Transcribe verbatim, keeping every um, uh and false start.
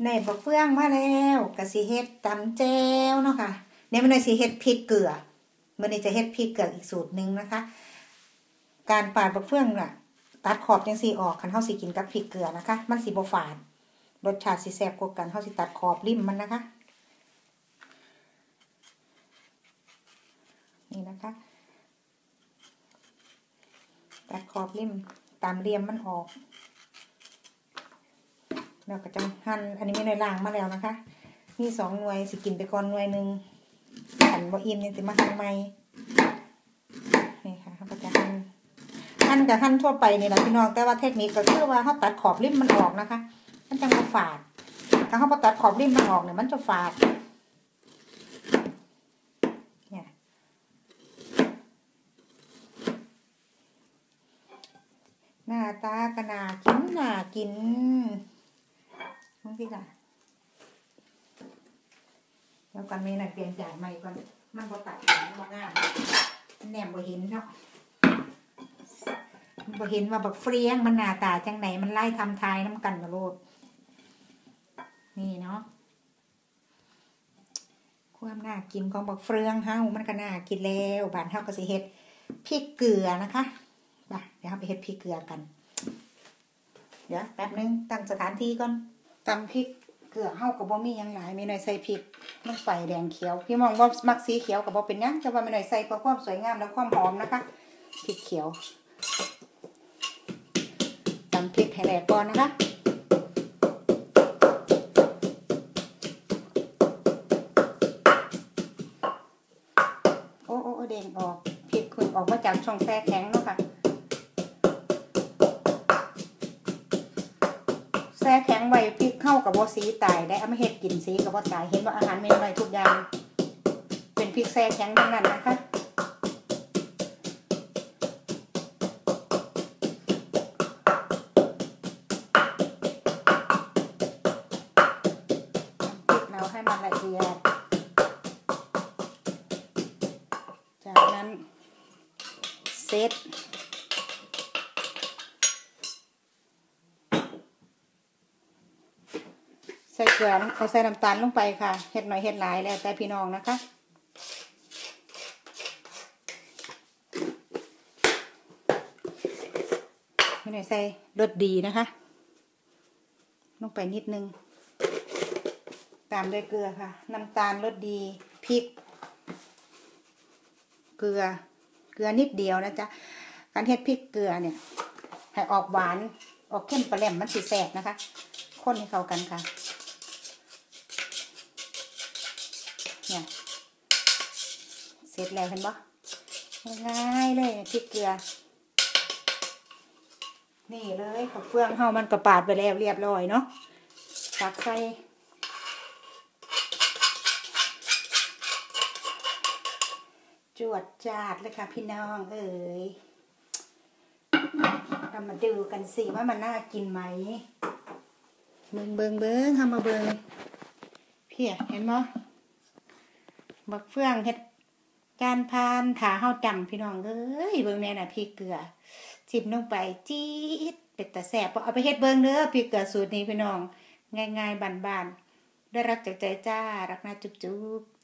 ในบักเฟืองมาแล้วกะสิเฮ็ดตำแจ่วเนาะค่ะเนี่ยมันสิเฮ็ดพริกเกลือมื้อนี้จะเฮ็ดพริกเกลืออีกสูตรนึงนะคะการปาดบักเฟืองน่ะตัดขอบจังซี่ออกคันเฮาสิกินกับพริกเกลือนะคะมันสิบ่ฝาดรสชาติสิแซ่บกว่ากันเฮาสิตัดขอบริมมันนะคะนี่นะคะตัดขอบริมตามเหลี่ยมมันออกแล้วก็จะหั่นอันนี้ไม่ได้ล้างมาแล้วนะคะมีสองหน่วยสิกินไปก่อนหน่วยนึงหั่นบ่อิ่มยังสิมาหั่นใหม่นี่ค่ะเขาก็จะหั่นหั่นกับหั่นทั่วไปนี่แหละพี่น้องแต่ว่าเทคนิคก็คือว่าเขาตัดขอบริมมันออกนะคะมันจังบ่ฝาดถ้าเขาบ่ตัดขอบริมมันออกเนี่ยมันจะฝาดเนี่ยหน้าตาก็น่ากินน่ากินมองสิค่ะแล้วก่อนมีหน่อยเปลี่ยนจานใหม่ก่อนมันบ่ตัดมันบ่งามแหนมบ่เห็นเนาะบ่เห็นว่าบักเฟี้ยงมันหน้าตาจังไหนมันไล่ทำทายน้ำกันกระโลดนี่เนาะความน่ากินของบักเฟืองเฮามันก็น่ากินแล้วบ้านเฮาก็สิเฮ็ดพริกเกลือนะคะไปเดี๋ยวเราไปเฮ็ดพริกเกลือกันเดี๋ยวแป๊บนึงตั้งสถานที่ก่อนตำพริกเกลือเฮาก็บ่มีหยังหลายมีหน่อยใส่พริกลงไปแดงเขียวพี่มองว่ามักสีเขียวก็บ่เป็นหยังแต่ว่ามีหน่อยใส่เพื่อความสวยงามและความหอมนะคะพริกเขียวตำพริกให้แหลกก่อนนะคะโอ้โอ้แดงออกพริกคุณออกมาจากช่องแช่แข็งเนาะค่ะแช่แข็งไว้พริกเข้ากับบ่สีตายได้เอามาเฮ็ดกินสีกับบ่ตายเห็นว่าอาหารเมนูใหม่ทุกอย่างเป็นพริกแช่แข็งทั้งนั้นนะคะให้มันละเอียดจากนั้นเซตใส่เกลือเอาใส่น้ำตาลลงไปค่ะเห็ดหน่อยเห็ดหลายแล้วแต่พี่น้องนะคะไม่หน่อยใส่รสดีนะคะลงไปนิดนึงตามด้วยเกลือค่ะน้ำตาลรสดีพริกเกลือเกลือนิดเดียวนะจ๊ะการเฮ็ดพริกเกลือเนี่ยให้ออกหวานออกเข้มปลาแหลมมันสิแสบนะคะคนให้เข้ากันค่ะเนี่ยเสร็จแล้วเห็นปะง่ายเลยพริกเกลือนี่เลยข้าวเฟืองเฮามันกระปาดไปแล้วเรียบร้อยเนาะตักใส่จวดจาดเลยค่ะพี่น้องเอ๋ยเรามาดูกันสิว่ามันน่ากินไหมเบิงเบิงเบิงทำมาเบิงพี่เห็นมั้ยบักเฟืองเฮ็ดจานพานถาเฮาจำพี่น้องเอ้ยเบิงแน่น่ะพริกเกลือจิ้มลงไปจี๊ดเป็ดตาแซ่บเอาไปเฮ็ดเบิงเด้อพริกเกลือสูตรนี้พี่น้องง่ายๆบ้านๆได้รักจากใจจ้ารักนะจุ๊บๆ